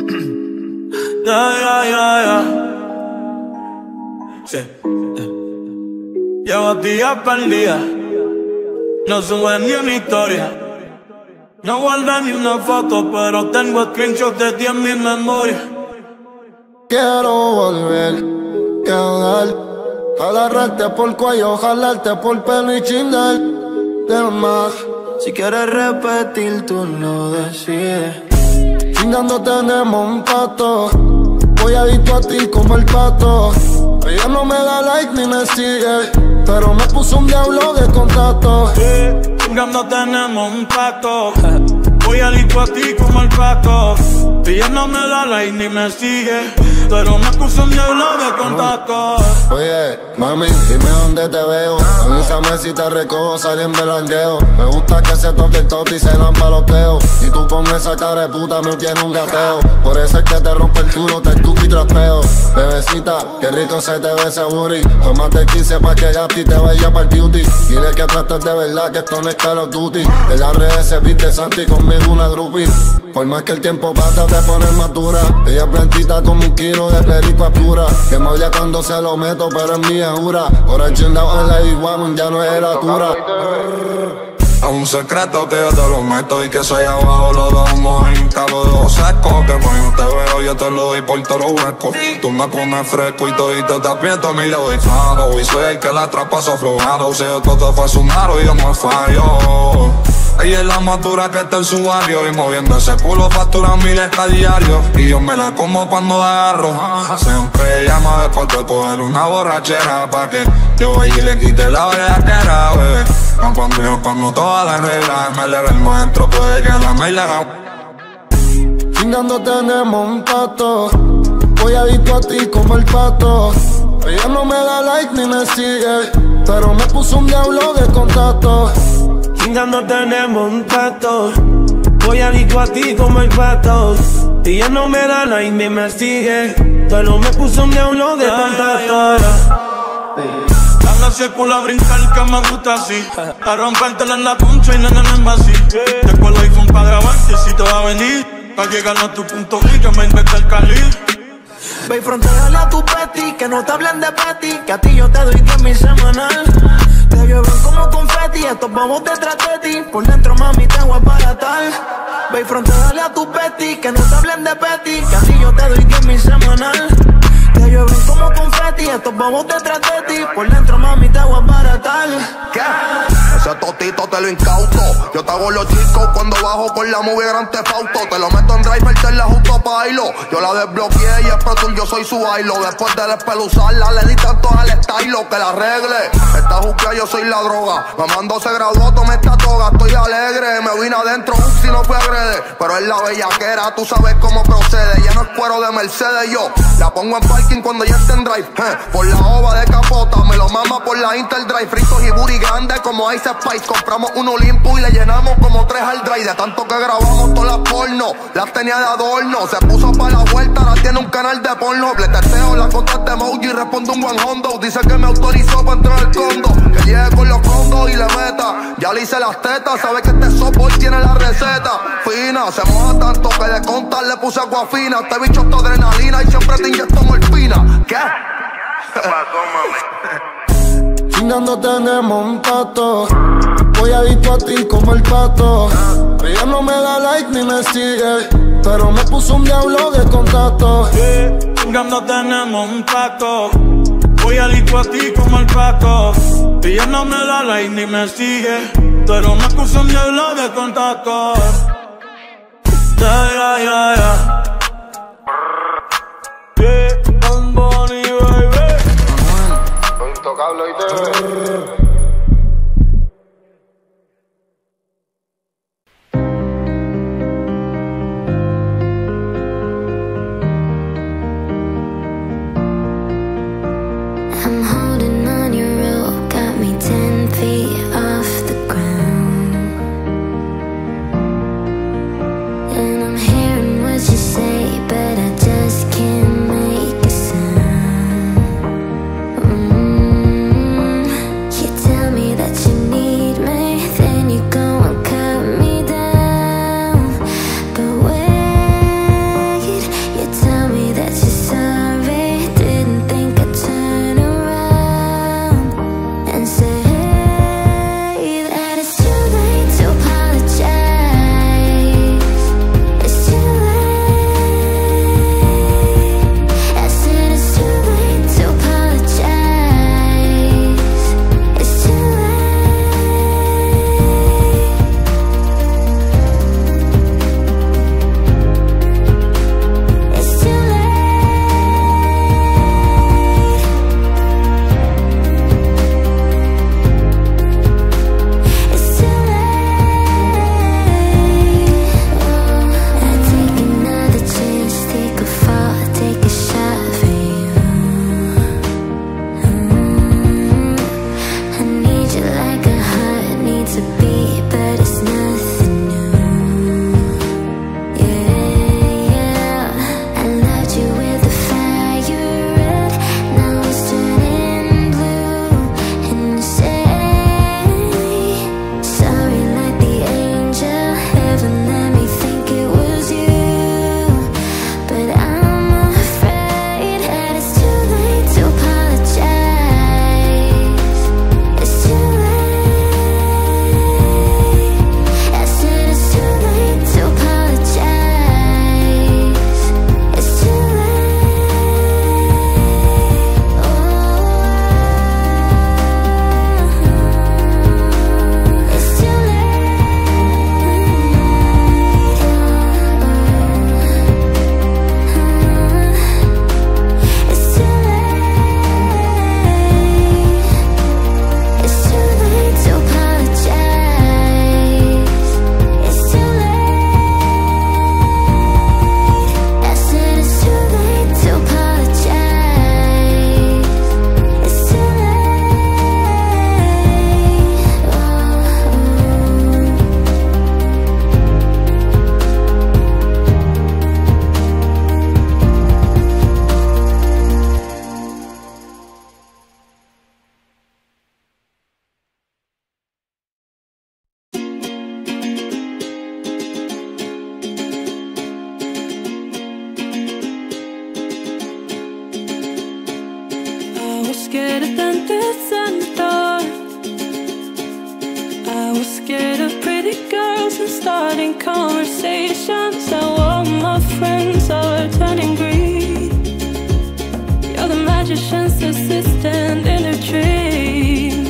Ya. Sí. Llevo días perdidas, no sube ni una historia. No guardé ni una foto, pero tengo screenshots de ti en mi memoria. Quiero volver, quedar, agarrarte por cuello, jalarte por pelo y chingar de más. Si quieres repetir, tú lo decides. Chingando tenemos un pacto, voy adicto a ti como el pato. Ella no me da like ni me sigue, pero me puso un diablo de contacto. Chingando tenemos un pacto, voy adicto a ti como el pato. Ella no me da like ni me sigue, pero me puso un diablo de contacto. Oye, mami, dime dónde te veo. Avísame si te recojo saliendo del jangueo. Me gusta que se toque el top y se lampa los dedos. Y tú con esa cara de puta me tienes un gateo. Por eso es que te rompe el culo, te escupo y trapeo. Bebecita, qué rico se te ve ese booty. Tómate 15 pa' que Gapti te vaya pa'l duty. Dile que trates de verdad que esto no es Call of Duty. En las redes se viste Santi conmigo una groupie. Por más que el tiempo pasa te pones más dura. Ella es plantita como un kilo de perico pura. Que me odia cuando se lo meto, pero es mía jura. Ahora chingado en la Iguaman ya no es la cura. A un secreto que yo te lo meto y que soy abajo lo damos en cabo de los secos. Que cuando te veo yo te lo doy por todos los huecos. Tú me comes fresco y todito te aprieto a mí le doy claro. Y soy el que la atrapa sofrogado. Si esto te fue sumado y yo no fallo. Ella es la más dura que está en su barrio. Y moviendo ese culo factura miles a diario. Y yo me la como cuando la agarro. Siempre llama después de coger una borrachera pa' que yo vaya y le quite la bellaquera, bebé. Cuando todas las reglas me le ven dentro, puede que la me la. Chingando tenemos un pacto, voy adicto a ti como el pato. Ella no me da like ni me sigue, pero me puso un diablo de contacto. Chingando tenemos un pacto, voy adicto a ti como el pato. Ella no me da like ni me sigue, pero me puso un diablo de contacto. Anda hacia el culo a brincar que me gusta así. A rompértela en la concha y nena en vacío. Después el iPhone pa' grabarte si te va a venir. Pa' llegar a tu punto y que me invente el Cali. Ve y fronteale a tu peti, que no te hablen de peti. Que a ti yo te doy 10.000 semanal. Te llueven como confeti, estos bobos detrás de ti. Por dentro mami te voy a baratar. Ve y fronteale a tu peti, que no te hablen de peti. Que a ti yo te doy 10.000 semanal. Te llueven como confeti, estos bobos detrás de ti. Por dentro mami te voy a baratar. ¿Qué? Ese totito te lo incauto. Yo te hago los chicos cuando bajo con la movie Grand Theft Auto. Te lo meto en driver, te la justo pa' bailo. Yo la desbloqueé y es Pro Tool, yo soy su bailo. Después de despeluzarla le di tanto al stylo que la arregle. Esta juquea yo soy la droga. Mamando se graduó, tomé esta toga. Estoy alegre, me vine adentro, si no fue agrede. Pero es la bellaquera, tú sabes cómo procede. Ya no es cuero de Mercedes, yo la pongo en parking cuando ya esté en drive. Por la ova de capota, me lo mama por la Interdrive. Fritos y booty grandes como Ice Spice. Compramos un Olimpo y le llenamos como 3 al drive. De tanto que grabamos todas las porno, las tenía de adorno. Se puso para la vuelta, ahora tiene un canal de porno. Le teteo las contas de emoji, responde un one hondo. Dice que me autorizó para entrar al condo. Que llegue con los condos y le meta. Ya le hice las tetas, sabe que este softboy tiene la receta. Fina, se moja tanto que de contar le puse agua fina. Este bicho es adrenalina y siempre te inyecto morfina. ¿Qué? ¿Qué pasó, mami? Chingando tenemos un pacto, voy adicto a ti como el pato. Ella no me da like ni me sigue, pero me puso un diablo de contacto. Chingando tenemos un pacto, voy adicto a ti como el pato. Ella no me da like ni me sigue, pero me puso un diablo de contacto. Ya. Bonnie, baby. Intocable y te I'm holding on your rope, got me 10 feet off the ground. And I'm hearing what streets and the dark. I was scared of pretty girls and starting conversations. I want my friends are turning green. You're the magician's assistant in a dream.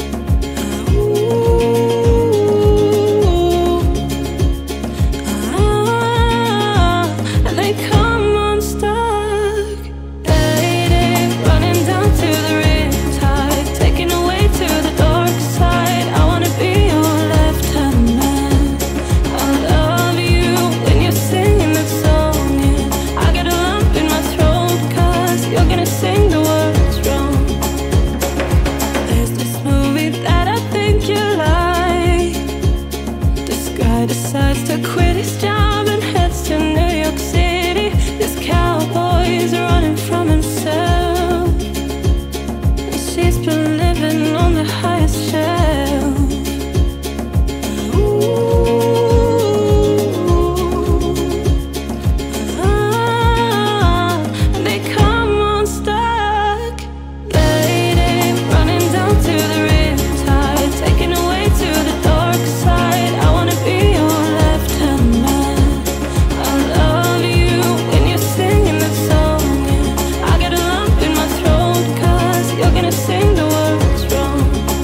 And they come unstuck. Lady, running down to the riptide, taking away to the dark side. I wanna be your left hand man. I love you when you're singing that song, yeah. I get a lump in my throat, 'cause you're gonna sing the words wrong. There's this movie that I think you like. This guy decides to quit his job and heads to New York City. This cowboy's running from himself, and she's been living on the highest shelf. And they come unstuck. Lady, running down to the riptide, taking away to the dark side. I wanna be your left hand man. I love you when you're singing that song, yeah. I get a lump in my throat, 'cause you're gonna sing the words wrong.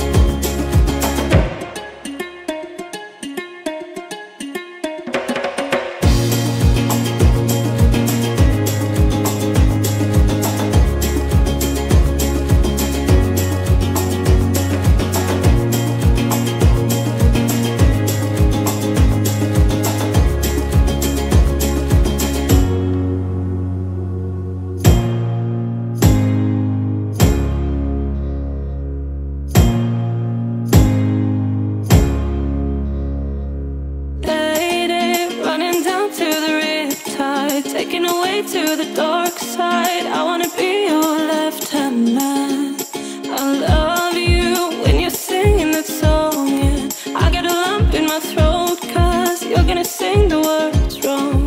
Lady, running down to the riptide, taking away to the dark side. I wanna be your left hand man. I love you when you're singing that song, yeah. I get a lump in my throat, 'cause you're gonna sing the words wrong.